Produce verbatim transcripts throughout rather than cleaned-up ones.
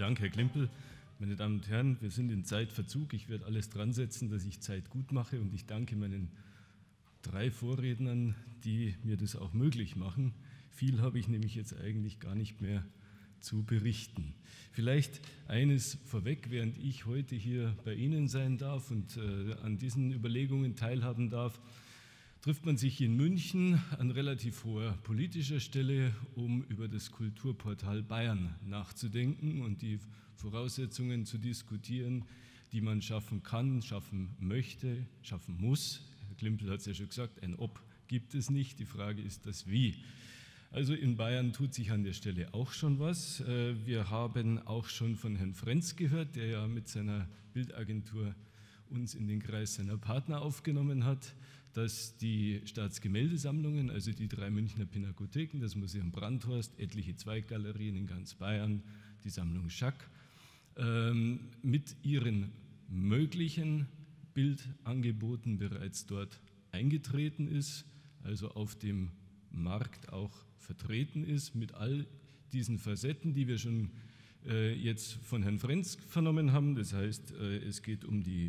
Dank, Herr Klimpel. Meine Damen und Herren, wir sind in Zeitverzug. Ich werde alles dran setzen, dass ich Zeit gut mache, und ich danke meinen drei Vorrednern, die mir das auch möglich machen. Viel habe ich nämlich jetzt eigentlich gar nicht mehr zu berichten. Vielleicht eines vorweg, während ich heute hier bei Ihnen sein darf und äh, an diesen Überlegungen teilhaben darf, trifft man sich in München an relativ hoher politischer Stelle, um über das Kulturportal Bayern nachzudenken und die Voraussetzungen zu diskutieren, die man schaffen kann, schaffen möchte, schaffen muss. Herr Klimpel hat es ja schon gesagt, ein Ob gibt es nicht, die Frage ist das Wie. Also in Bayern tut sich an der Stelle auch schon was. Wir haben auch schon von Herrn Frenz gehört, der ja mit seiner Bildagentur uns in den Kreis seiner Partner aufgenommen hat, dass die Staatsgemäldesammlungen, also die drei Münchner Pinakotheken, das Museum Brandhorst, etliche Zweiggalerien in ganz Bayern, die Sammlung Schack, ähm, mit ihren möglichen Bildangeboten bereits dort eingetreten ist, also auf dem Markt auch vertreten ist, mit all diesen Facetten, die wir schon äh, jetzt von Herrn Frenz vernommen haben. Das heißt, äh, es geht um die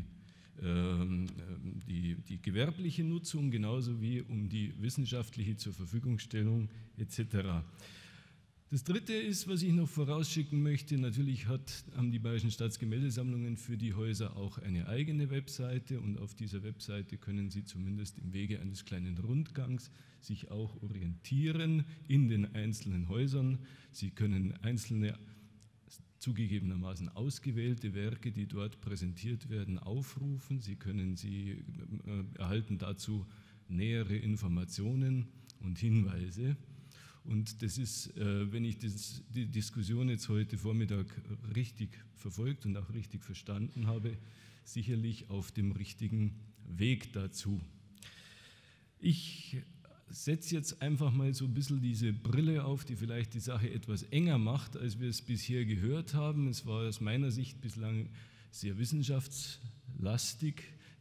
Die, die gewerbliche Nutzung genauso wie um die wissenschaftliche Zurverfügungstellung et cetera. Das Dritte ist, was ich noch vorausschicken möchte, natürlich hat, haben die Bayerischen Staatsgemäldesammlungen für die Häuser auch eine eigene Webseite, und auf dieser Webseite können Sie zumindest im Wege eines kleinen Rundgangs sich auch orientieren in den einzelnen Häusern. Sie können einzelne zugegebenermaßen ausgewählte Werke, die dort präsentiert werden, aufrufen. Sie können sie äh, erhalten dazu nähere Informationen und Hinweise. Und das ist, äh, wenn ich das, die Diskussion jetzt heute Vormittag richtig verfolgt und auch richtig verstanden habe, sicherlich auf dem richtigen Weg dazu. Ich setze jetzt einfach mal so ein bisschen diese Brille auf, die vielleicht die Sache etwas enger macht, als wir es bisher gehört haben. Es war aus meiner Sicht bislang sehr wissenschaftslastig.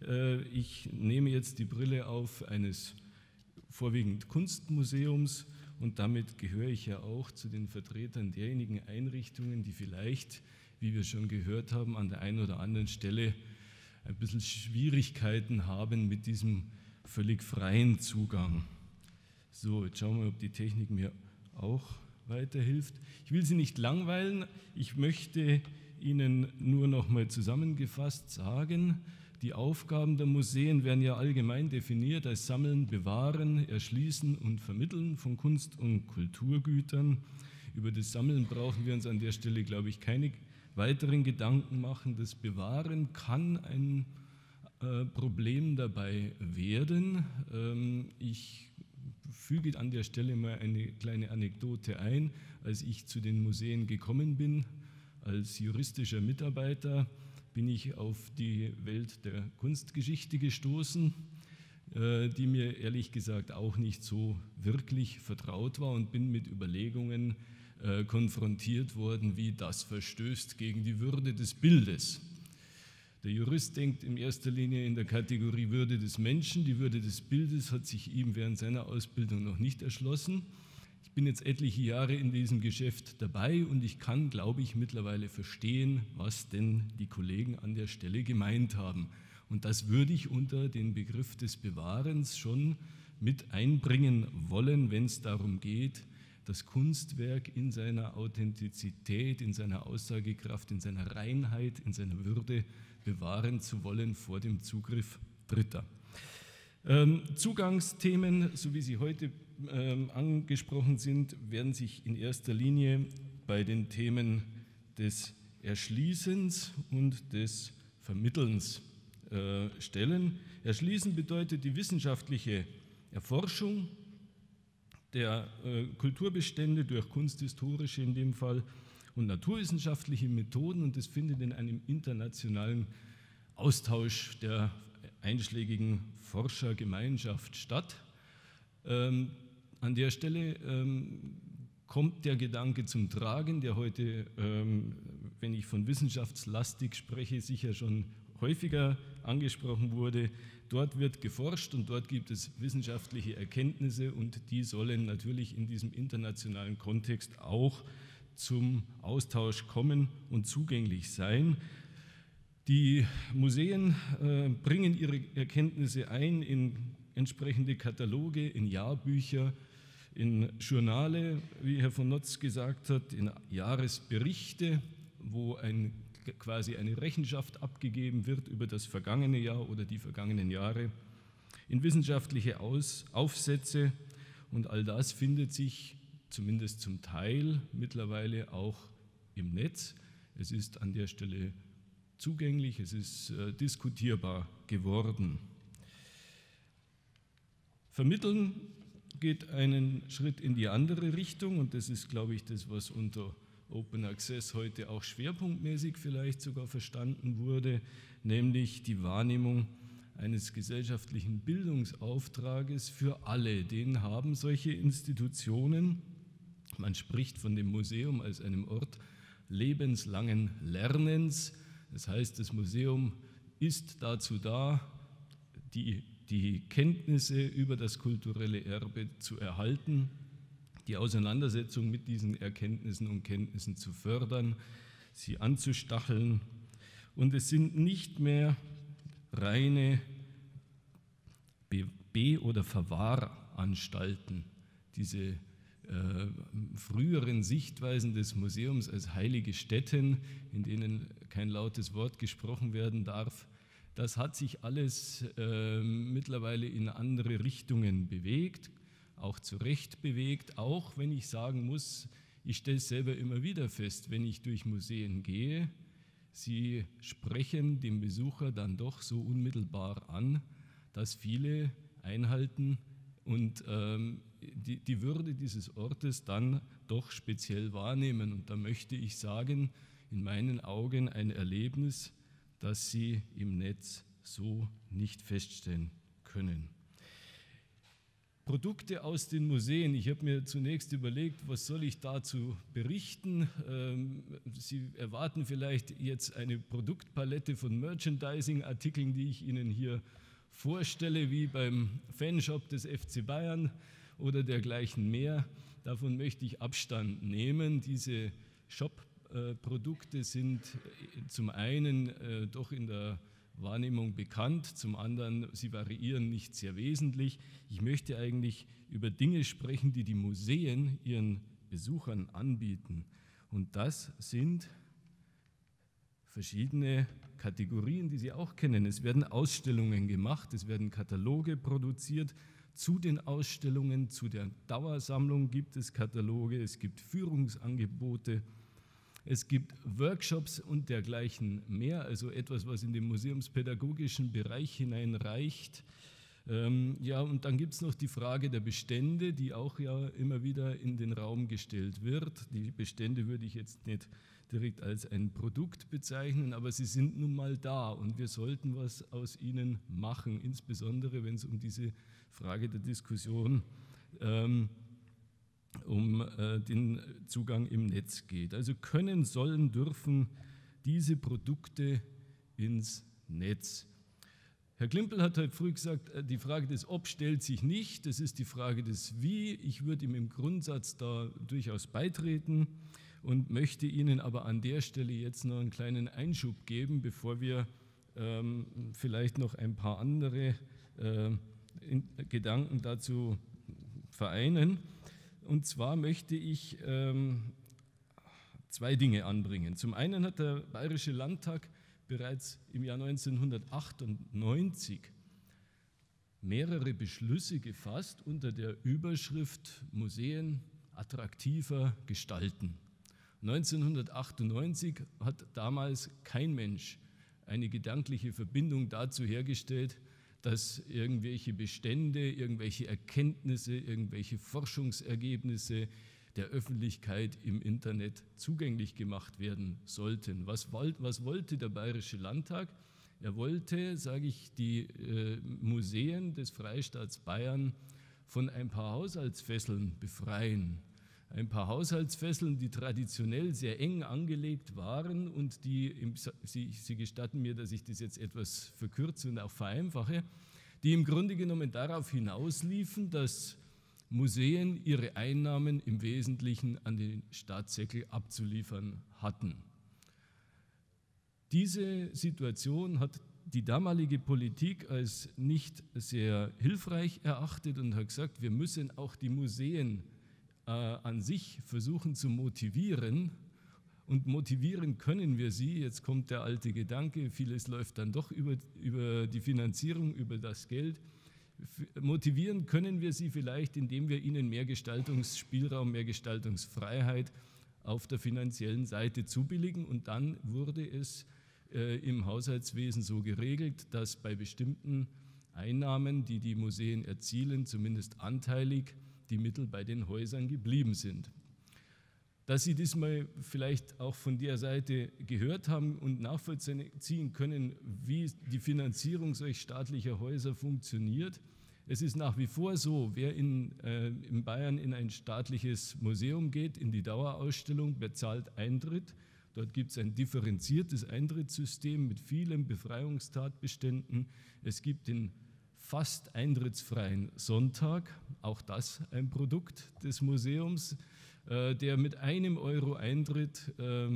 Ich nehme jetzt die Brille auf eines vorwiegend Kunstmuseums, und damit gehöre ich ja auch zu den Vertretern derjenigen Einrichtungen, die vielleicht, wie wir schon gehört haben, an der einen oder anderen Stelle ein bisschen Schwierigkeiten haben mit diesem völlig freien Zugang. So, jetzt schauen wir, ob die Technik mir auch weiterhilft. Ich will Sie nicht langweilen, ich möchte Ihnen nur noch mal zusammengefasst sagen, die Aufgaben der Museen werden ja allgemein definiert als Sammeln, Bewahren, Erschließen und Vermitteln von Kunst- und Kulturgütern. Über das Sammeln brauchen wir uns an der Stelle, glaube ich, keine weiteren Gedanken machen. Das Bewahren kann ein äh, Problem dabei werden. Ähm, ich füge an der Stelle mal eine kleine Anekdote ein. Als ich zu den Museen gekommen bin, als juristischer Mitarbeiter, bin ich auf die Welt der Kunstgeschichte gestoßen, die mir ehrlich gesagt auch nicht so wirklich vertraut war, und bin mit Überlegungen konfrontiert worden, wie das verstößt gegen die Würde des Bildes. Der Jurist denkt in erster Linie in der Kategorie Würde des Menschen. Die Würde des Bildes hat sich ihm während seiner Ausbildung noch nicht erschlossen. Ich bin jetzt etliche Jahre in diesem Geschäft dabei, und ich kann, glaube ich, mittlerweile verstehen, was denn die Kollegen an der Stelle gemeint haben. Und das würde ich unter den Begriff des Bewahrens schon mit einbringen wollen, wenn es darum geht, das Kunstwerk in seiner Authentizität, in seiner Aussagekraft, in seiner Reinheit, in seiner Würde bewahren zu wollen vor dem Zugriff Dritter. Ähm, Zugangsthemen, so wie sie heute ähm, angesprochen sind, werden sich in erster Linie bei den Themen des Erschließens und des Vermittelns äh, stellen. Erschließen bedeutet die wissenschaftliche Erforschung der äh, Kulturbestände durch kunsthistorische in dem Fall und naturwissenschaftliche Methoden, und das findet in einem internationalen Austausch der einschlägigen Forschergemeinschaft statt. Ähm, an der Stelle ähm, kommt der Gedanke zum Tragen, der heute, ähm, wenn ich von wissenschaftslastig spreche, sicher schon häufiger angesprochen wurde. Dort wird geforscht und dort gibt es wissenschaftliche Erkenntnisse, und die sollen natürlich in diesem internationalen Kontext auch zum Austausch kommen und zugänglich sein. Die Museen äh, bringen ihre Erkenntnisse ein in entsprechende Kataloge, in Jahrbücher, in Journale, wie Herr von Notz gesagt hat, in Jahresberichte, wo ein, quasi eine Rechenschaft abgegeben wird über das vergangene Jahr oder die vergangenen Jahre, in wissenschaftliche Aus, Aufsätze, und all das findet sich zumindest zum Teil mittlerweile auch im Netz. Es ist an der Stelle zugänglich, es ist äh, diskutierbar geworden. Vermitteln geht einen Schritt in die andere Richtung, und das ist, glaube ich, das, was unter Open Access heute auch schwerpunktmäßig vielleicht sogar verstanden wurde, nämlich die Wahrnehmung eines gesellschaftlichen Bildungsauftrages für alle. Den haben solche Institutionen. Man spricht von dem Museum als einem Ort lebenslangen Lernens. Das heißt, das Museum ist dazu da, die, die Kenntnisse über das kulturelle Erbe zu erhalten, die Auseinandersetzung mit diesen Erkenntnissen und Kenntnissen zu fördern, sie anzustacheln. Und es sind nicht mehr reine Be- oder Verwahranstalten, diese äh, früheren Sichtweisen des Museums als heilige Stätten, in denen kein lautes Wort gesprochen werden darf. Das hat sich alles äh, mittlerweile in andere Richtungen bewegt, auch zu Recht bewegt, auch wenn ich sagen muss, ich stelle es selber immer wieder fest, wenn ich durch Museen gehe, sie sprechen dem Besucher dann doch so unmittelbar an, dass viele einhalten und ähm, die, die Würde dieses Ortes dann doch speziell wahrnehmen. Und da möchte ich sagen, in meinen Augen ein Erlebnis, das Sie im Netz so nicht feststellen können. Produkte aus den Museen. Ich habe mir zunächst überlegt, was soll ich dazu berichten? Sie erwarten vielleicht jetzt eine Produktpalette von Merchandising-Artikeln, die ich Ihnen hier vorstelle, wie beim Fanshop des F C Bayern oder dergleichen mehr. Davon möchte ich Abstand nehmen. Diese Shop-Produkte sind zum einen doch in der Wahrnehmung bekannt, zum anderen, sie variieren nicht sehr wesentlich. Ich möchte eigentlich über Dinge sprechen, die die Museen ihren Besuchern anbieten. Und das sind verschiedene Kategorien, die Sie auch kennen. Es werden Ausstellungen gemacht, es werden Kataloge produziert. Zu den Ausstellungen, zu der Dauersammlung gibt es Kataloge, es gibt Führungsangebote. Es gibt Workshops und dergleichen mehr, also etwas, was in den museumspädagogischen Bereich hineinreicht. Ähm, ja, und dann gibt es noch die Frage der Bestände, die auch ja immer wieder in den Raum gestellt wird. Die Bestände würde ich jetzt nicht direkt als ein Produkt bezeichnen, aber sie sind nun mal da und wir sollten was aus ihnen machen, insbesondere wenn es um diese Frage der Diskussion ähm, um äh, den Zugang im Netz geht. Also können, sollen, dürfen diese Produkte ins Netz. Herr Klimpel hat heute früh gesagt, die Frage des Ob stellt sich nicht, das ist die Frage des Wie. Ich würde ihm im Grundsatz da durchaus beitreten und möchte Ihnen aber an der Stelle jetzt noch einen kleinen Einschub geben, bevor wir ähm, vielleicht noch ein paar andere äh, Gedanken dazu vereinen. Und zwar möchte ich ähm, zwei Dinge anbringen. Zum einen hat der Bayerische Landtag bereits im Jahr neunzehnhundertachtundneunzig mehrere Beschlüsse gefasst unter der Überschrift Museen attraktiver gestalten. neunzehnhundertachtundneunzig hat damals kein Mensch eine gedankliche Verbindung dazu hergestellt, dass irgendwelche Bestände, irgendwelche Erkenntnisse, irgendwelche Forschungsergebnisse der Öffentlichkeit im Internet zugänglich gemacht werden sollten. Was, was wollte der Bayerische Landtag? Er wollte, sage ich, die äh, Museen des Freistaats Bayern von ein paar Haushaltsfesseln befreien. Ein paar Haushaltsfesseln, die traditionell sehr eng angelegt waren und die, Sie, Sie gestatten mir, dass ich das jetzt etwas verkürze und auch vereinfache, die im Grunde genommen darauf hinausliefen, dass Museen ihre Einnahmen im Wesentlichen an den Staatssäckel abzuliefern hatten. Diese Situation hat die damalige Politik als nicht sehr hilfreich erachtet und hat gesagt, wir müssen auch die Museen äh, an sich versuchen zu motivieren. Und motivieren können wir sie, jetzt kommt der alte Gedanke, vieles läuft dann doch über, über die Finanzierung, über das Geld. Motivieren können wir sie vielleicht, indem wir ihnen mehr Gestaltungsspielraum, mehr Gestaltungsfreiheit auf der finanziellen Seite zubilligen. Und dann wurde es äh, im Haushaltswesen so geregelt, dass bei bestimmten Einnahmen, die die Museen erzielen, zumindest anteilig die Mittel bei den Häusern geblieben sind. Dass Sie das mal vielleicht auch von der Seite gehört haben und nachvollziehen können, wie die Finanzierung solch staatlicher Häuser funktioniert. Es ist nach wie vor so, wer in, äh, in Bayern in ein staatliches Museum geht, in die Dauerausstellung, bezahlt Eintritt. Dort gibt es ein differenziertes Eintrittssystem mit vielen Befreiungstatbeständen. Es gibt den fast eintrittsfreien Sonntag, auch das ein Produkt des Museums, der mit einem Euro Eintritt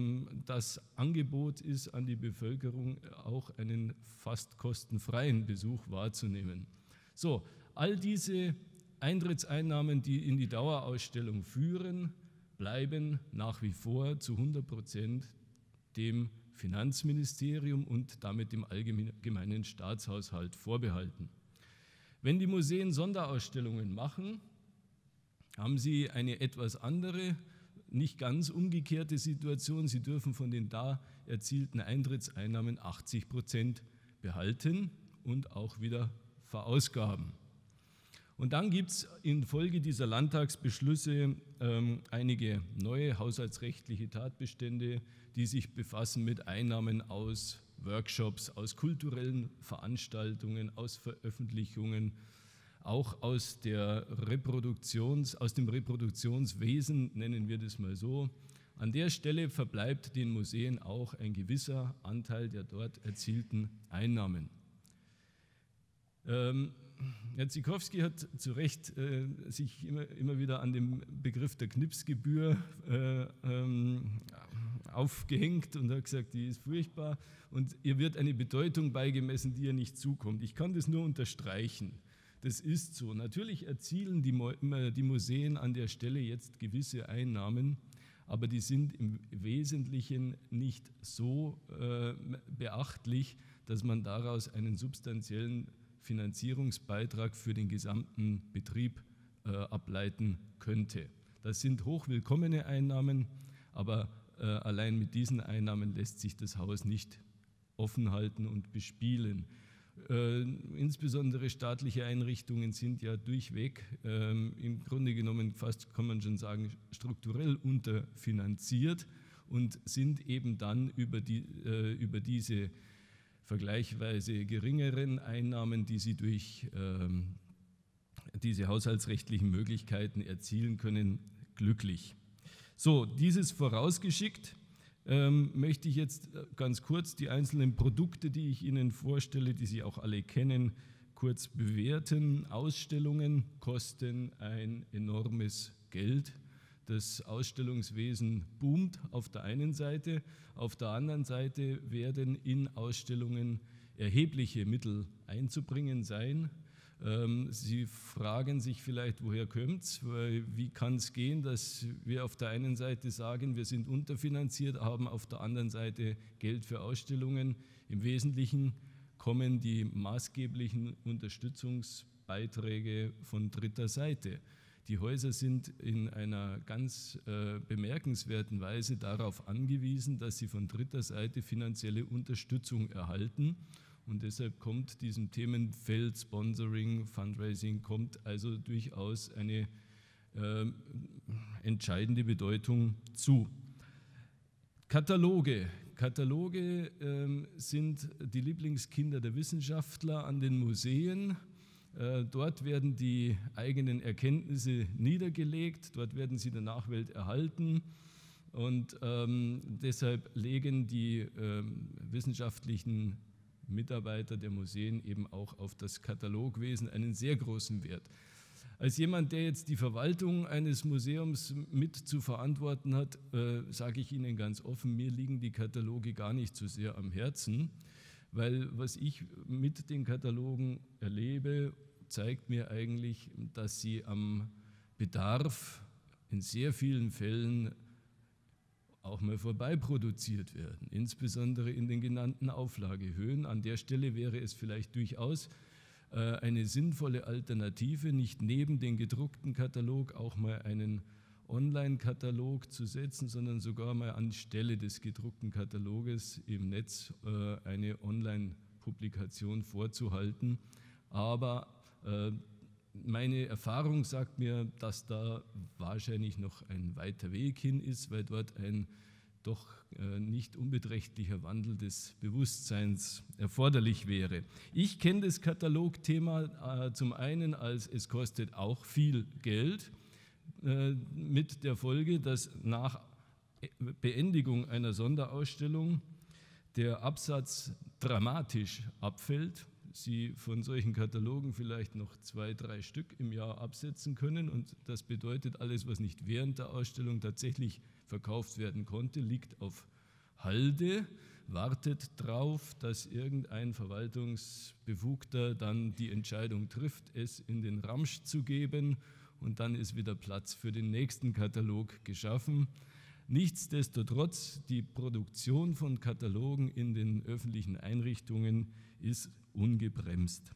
das Angebot ist, an die Bevölkerung auch einen fast kostenfreien Besuch wahrzunehmen. So, all diese Eintrittseinnahmen, die in die Dauerausstellung führen, bleiben nach wie vor zu hundert Prozent dem Finanzministerium und damit dem allgemeinen Staatshaushalt vorbehalten. Wenn die Museen Sonderausstellungen machen, haben Sie eine etwas andere, nicht ganz umgekehrte Situation. Sie dürfen von den da erzielten Eintrittseinnahmen achtzig Prozent behalten und auch wieder verausgaben. Und dann gibt es infolge dieser Landtagsbeschlüsse ähm, einige neue haushaltsrechtliche Tatbestände, die sich befassen mit Einnahmen aus Workshops, aus kulturellen Veranstaltungen, aus Veröffentlichungen, auch aus, der Reproduktions, aus dem Reproduktionswesen, nennen wir das mal so. An der Stelle verbleibt den Museen auch ein gewisser Anteil der dort erzielten Einnahmen. Ähm, Herr Zikowski hat zu Recht äh, sich immer, immer wieder an dem Begriff der Knipsgebühr äh, ähm, aufgehängt und hat gesagt, die ist furchtbar und ihr wird eine Bedeutung beigemessen, die ihr nicht zukommt. Ich kann das nur unterstreichen. Das ist so. Natürlich erzielen die, die Museen an der Stelle jetzt gewisse Einnahmen, aber die sind im Wesentlichen nicht so äh, beachtlich, dass man daraus einen substanziellen Finanzierungsbeitrag für den gesamten Betrieb äh, ableiten könnte. Das sind hochwillkommene Einnahmen, aber äh, allein mit diesen Einnahmen lässt sich das Haus nicht offen halten und bespielen. Äh, insbesondere staatliche Einrichtungen sind ja durchweg äh, im Grunde genommen fast, kann man schon sagen, strukturell unterfinanziert und sind eben dann über, die, äh, über diese vergleichsweise geringeren Einnahmen, die sie durch äh, diese haushaltsrechtlichen Möglichkeiten erzielen können, glücklich. So, dieses vorausgeschickt. Ähm, möchte ich jetzt ganz kurz die einzelnen Produkte, die ich Ihnen vorstelle, die Sie auch alle kennen, kurz bewerten. Ausstellungen kosten ein enormes Geld. Das Ausstellungswesen boomt auf der einen Seite, auf der anderen Seite werden in Ausstellungen erhebliche Mittel einzubringen sein. Sie fragen sich vielleicht, woher kommt es? Wie kann es gehen, dass wir auf der einen Seite sagen, wir sind unterfinanziert, haben auf der anderen Seite Geld für Ausstellungen. Im Wesentlichen kommen die maßgeblichen Unterstützungsbeiträge von dritter Seite. Die Häuser sind in einer ganz äh, bemerkenswerten Weise darauf angewiesen, dass sie von dritter Seite finanzielle Unterstützung erhalten. Und deshalb kommt diesem Themenfeld Sponsoring, Fundraising, kommt also durchaus eine äh, entscheidende Bedeutung zu. Kataloge. Kataloge äh, sind die Lieblingskinder der Wissenschaftler an den Museen. Äh, dort werden die eigenen Erkenntnisse niedergelegt, dort werden sie der Nachwelt erhalten. Und ähm, deshalb legen die ähm, wissenschaftlichen Mitarbeiter der Museen eben auch auf das Katalogwesen einen sehr großen Wert. Als jemand, der jetzt die Verwaltung eines Museums mit zu verantworten hat, äh, sage ich Ihnen ganz offen, mir liegen die Kataloge gar nicht so sehr am Herzen, weil was ich mit den Katalogen erlebe, zeigt mir eigentlich, dass sie am Bedarf in sehr vielen Fällen auch mal vorbeiproduziert werden, insbesondere in den genannten Auflagehöhen. An der Stelle wäre es vielleicht durchaus eine sinnvolle Alternative, nicht neben den gedruckten Katalog auch mal einen Online-Katalog zu setzen, sondern sogar mal anstelle des gedruckten Kataloges im Netz eine Online-Publikation vorzuhalten. Aber meine Erfahrung sagt mir, dass da wahrscheinlich noch ein weiter Weg hin ist, weil dort ein doch nicht unbeträchtlicher Wandel des Bewusstseins erforderlich wäre. Ich kenne das Katalogthema zum einen als es kostet auch viel Geld, mit der Folge, dass nach Beendigung einer Sonderausstellung der Absatz dramatisch abfällt. Sie von solchen Katalogen vielleicht noch zwei, drei Stück im Jahr absetzen können und das bedeutet, alles, was nicht während der Ausstellung tatsächlich verkauft werden konnte, liegt auf Halde, wartet darauf, dass irgendein Verwaltungsbefugter dann die Entscheidung trifft, es in den Ramsch zu geben und dann ist wieder Platz für den nächsten Katalog geschaffen. Nichtsdestotrotz, die Produktion von Katalogen in den öffentlichen Einrichtungen ist ungebremst.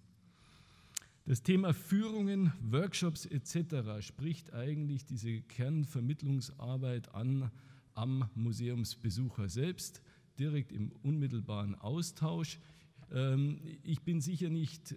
Das Thema Führungen, Workshops et cetera spricht eigentlich diese Kernvermittlungsarbeit an am Museumsbesucher selbst, direkt im unmittelbaren Austausch. Ich bin sicher nicht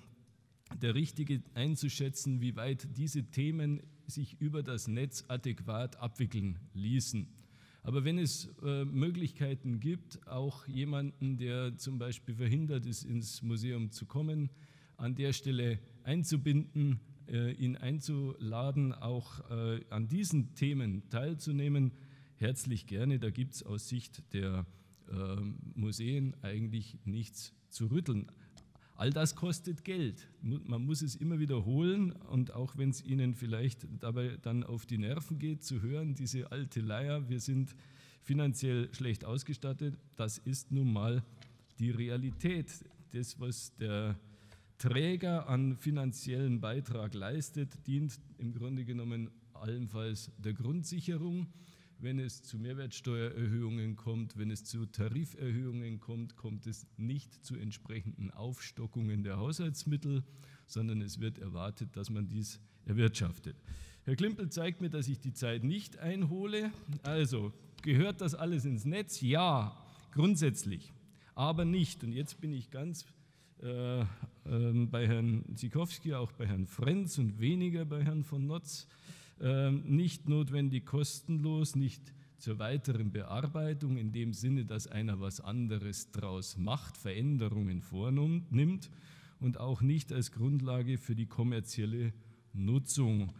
der Richtige einzuschätzen, wie weit diese Themen sich über das Netz adäquat abwickeln ließen. Aber wenn es äh, Möglichkeiten gibt, auch jemanden, der zum Beispiel verhindert ist, ins Museum zu kommen, an der Stelle einzubinden, äh, ihn einzuladen, auch äh, an diesen Themen teilzunehmen, herzlich gerne. Da gibt es aus Sicht der äh, Museen eigentlich nichts zu rütteln. All das kostet Geld. Man muss es immer wiederholen und auch wenn es Ihnen vielleicht dabei dann auf die Nerven geht, zu hören, diese alte Leier, wir sind finanziell schlecht ausgestattet, das ist nun mal die Realität. Das, was der Träger an finanziellen Beitrag leistet, dient im Grunde genommen allenfalls der Grundsicherung. Wenn es zu Mehrwertsteuererhöhungen kommt, wenn es zu Tariferhöhungen kommt, kommt es nicht zu entsprechenden Aufstockungen der Haushaltsmittel, sondern es wird erwartet, dass man dies erwirtschaftet. Herr Klimpel zeigt mir, dass ich die Zeit nicht einhole. Also, gehört das alles ins Netz? Ja, grundsätzlich, aber nicht. Und jetzt bin ich ganz äh, äh, bei Herrn Siekowski, auch bei Herrn Frenz und weniger bei Herrn von Notz. Nicht notwendig kostenlos, nicht zur weiteren Bearbeitung in dem Sinne, dass einer was anderes draus macht, Veränderungen vornimmt und auch nicht als Grundlage für die kommerzielle Nutzung.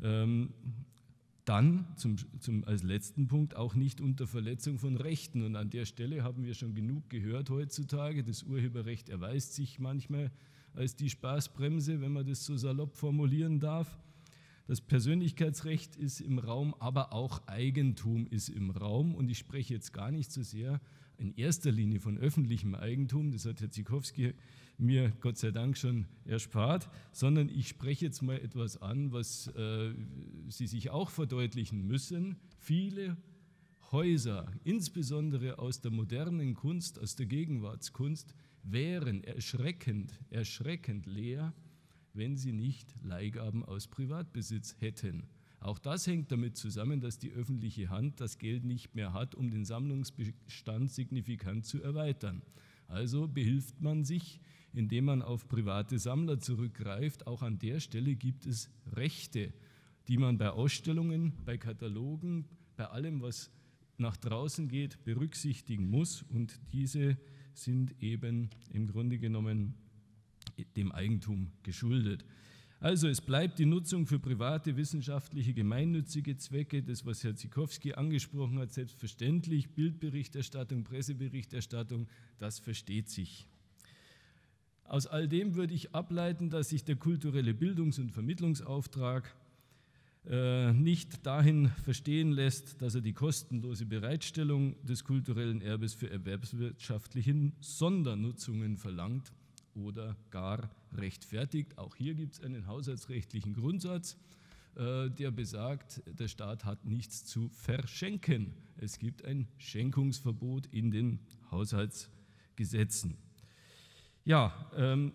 Dann zum, zum, als letzten Punkt auch nicht unter Verletzung von Rechten. Und an der Stelle haben wir schon genug gehört heutzutage. Das Urheberrecht erweist sich manchmal als die Spaßbremse, wenn man das so salopp formulieren darf. Das Persönlichkeitsrecht ist im Raum, aber auch Eigentum ist im Raum. Und ich spreche jetzt gar nicht so sehr in erster Linie von öffentlichem Eigentum, das hat Herr Siekowski mir Gott sei Dank schon erspart, sondern ich spreche jetzt mal etwas an, was äh, Sie sich auch verdeutlichen müssen. Viele Häuser, insbesondere aus der modernen Kunst, aus der Gegenwartskunst, wären erschreckend, erschreckend leer, wenn sie nicht Leihgaben aus Privatbesitz hätten. Auch das hängt damit zusammen, dass die öffentliche Hand das Geld nicht mehr hat, um den Sammlungsbestand signifikant zu erweitern. Also behilft man sich, indem man auf private Sammler zurückgreift. Auch an der Stelle gibt es Rechte, die man bei Ausstellungen, bei Katalogen, bei allem, was nach draußen geht, berücksichtigen muss. Und diese sind eben im Grunde genommen dem Eigentum geschuldet. Also es bleibt die Nutzung für private, wissenschaftliche, gemeinnützige Zwecke, das, was Herr Siekowski angesprochen hat, selbstverständlich, Bildberichterstattung, Presseberichterstattung, das versteht sich. Aus all dem würde ich ableiten, dass sich der kulturelle Bildungs- und Vermittlungsauftrag äh, nicht dahin verstehen lässt, dass er die kostenlose Bereitstellung des kulturellen Erbes für erwerbswirtschaftliche Sondernutzungen verlangt oder gar rechtfertigt. Auch hier gibt es einen haushaltsrechtlichen Grundsatz, äh, der besagt, der Staat hat nichts zu verschenken. Es gibt ein Schenkungsverbot in den Haushaltsgesetzen. Ja, ähm,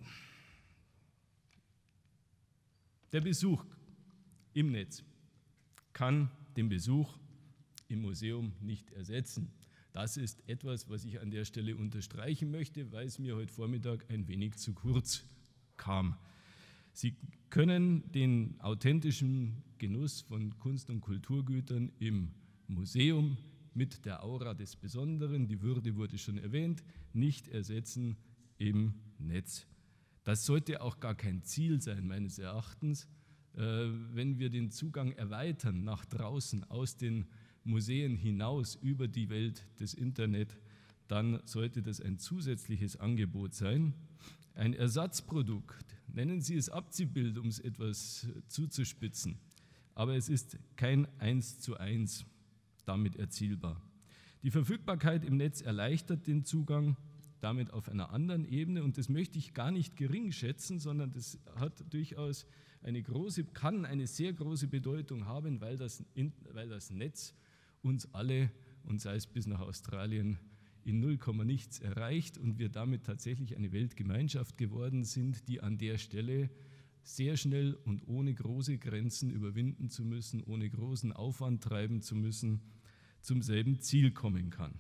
der Besuch im Netz kann den Besuch im Museum nicht ersetzen. Das ist etwas, was ich an der Stelle unterstreichen möchte, weil es mir heute Vormittag ein wenig zu kurz kam. Sie können den authentischen Genuss von Kunst- und Kulturgütern im Museum mit der Aura des Besonderen, die Würde wurde schon erwähnt, nicht ersetzen im Netz. Das sollte auch gar kein Ziel sein, meines Erachtens. Wenn wir den Zugang erweitern nach draußen, aus den Museen hinaus, über die Welt des Internet, dann sollte das ein zusätzliches Angebot sein. Ein Ersatzprodukt, nennen Sie es Abziehbild, um es etwas zuzuspitzen, aber es ist kein Eins zu Eins damit erzielbar. Die Verfügbarkeit im Netz erleichtert den Zugang, damit auf einer anderen Ebene, und das möchte ich gar nicht gering schätzen, sondern das hat durchaus eine große, kann eine sehr große Bedeutung haben, weil das, weil das Netz uns alle, und sei es bis nach Australien, in null Komma nichts erreicht und wir damit tatsächlich eine Weltgemeinschaft geworden sind, die an der Stelle sehr schnell und ohne große Grenzen überwinden zu müssen, ohne großen Aufwand treiben zu müssen, zum selben Ziel kommen kann.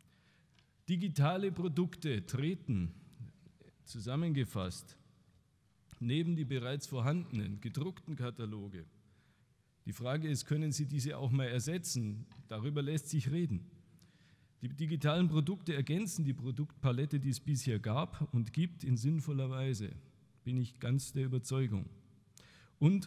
Digitale Produkte treten, zusammengefasst, neben die bereits vorhandenen gedruckten Kataloge. Die Frage ist, können Sie diese auch mal ersetzen? Darüber lässt sich reden. Die digitalen Produkte ergänzen die Produktpalette, die es bisher gab und gibt, in sinnvoller Weise, bin ich ganz der Überzeugung. Und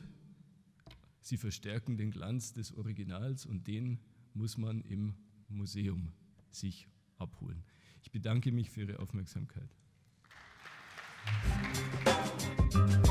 sie verstärken den Glanz des Originals und den muss man im Museum sich abholen. Ich bedanke mich für Ihre Aufmerksamkeit.